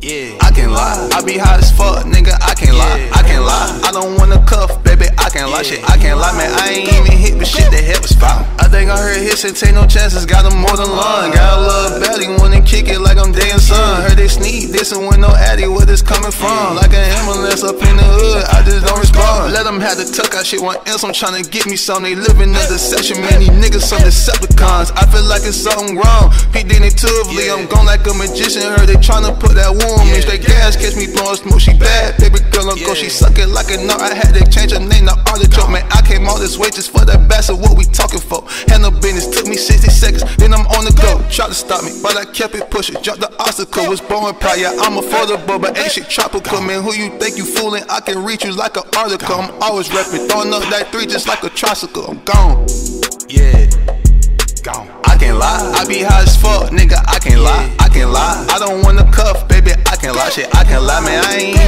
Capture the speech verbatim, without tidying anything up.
Yeah. I can't lie, I be high as fuck, nigga, I can't yeah. lie, I can't lie. I don't wanna cuff, baby, I can't yeah. lie, shit, I can't lie, man, I ain't even hit, but shit, the head was foul. I think I heard hits and take no chances, got them more than lung. Got a little belly, wanna kick it like I'm day and son. Heard they sneak this and with no addy, where this coming from? Like an ambulance up in the hood, I just don't respond. Let them have the tuck out shit, one else I'm tryna get me some. They live in the deception, man, these niggas some Decepticons. I feel like it's something wrong, P. Diddy Tuvely, I'm gone like a magician. Heard they tryna put that woman in straight gas, catch me blowing smoke, she bad. Baby girl, Uncle, she suck it like a nut. I had to change her name to Artichoke, man, I came all this way just for that bastard, what we talking for? Had no business, took me sixty seconds, then I'm on the go. Tried to stop me, but I kept it pushing, jumped the obstacle, was born proud, yeah, I'm affordable, but ain't shit tropical, man, who you think you fooling? I can reach you like an article, I'm always repping, throwing up that three just like a tricycle, I'm gone. Yeah, gone. I can't lie, I be high as fuck, nigga, I can't lie, I can't lie. I don't wanna cuff, baby, I can't lie, shit, I can't lie, man, I ain't